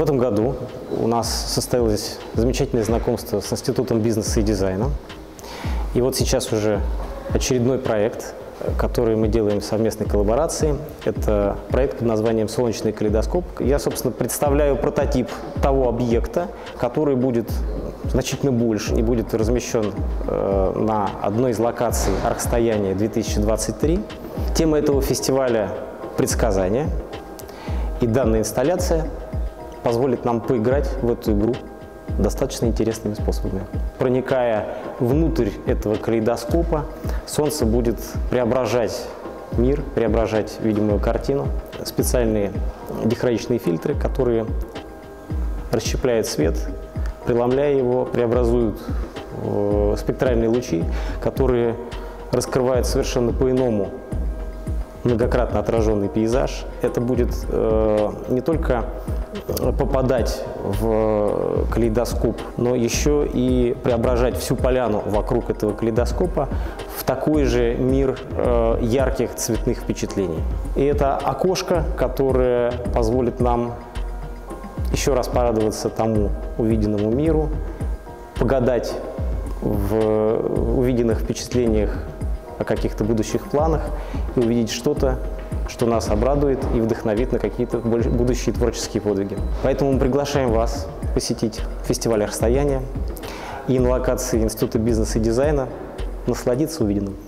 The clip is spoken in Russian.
В этом году у нас состоялось замечательное знакомство с Институтом бизнеса и дизайна. И вот сейчас уже очередной проект, который мы делаем в совместной коллаборации. Это проект под названием «Солнечный калейдоскоп». Я, собственно, представляю прототип того объекта, который будет значительно больше и будет размещен на одной из локаций Архстояния 2023. Тема этого фестиваля – предсказания. И данная инсталляция позволит нам поиграть в эту игру достаточно интересными способами. Проникая внутрь этого калейдоскопа, Солнце будет преображать мир, преображать видимую картину. Специальные дихроичные фильтры, которые расщепляют свет, преломляя его, преобразуют спектральные лучи, которые раскрывают совершенно по-иному многократно отраженный пейзаж. Это будет не только попадать в калейдоскоп, но еще и преображать всю поляну вокруг этого калейдоскопа в такой же мир ярких цветных впечатлений. И это окошко, которое позволит нам еще раз порадоваться тому увиденному миру, погадать в увиденных впечатлениях о каких-то будущих планах и увидеть что-то, что нас обрадует и вдохновит на какие-то будущие творческие подвиги. Поэтому мы приглашаем вас посетить фестиваль Архстояния и на локации Института бизнеса и дизайна насладиться увиденным.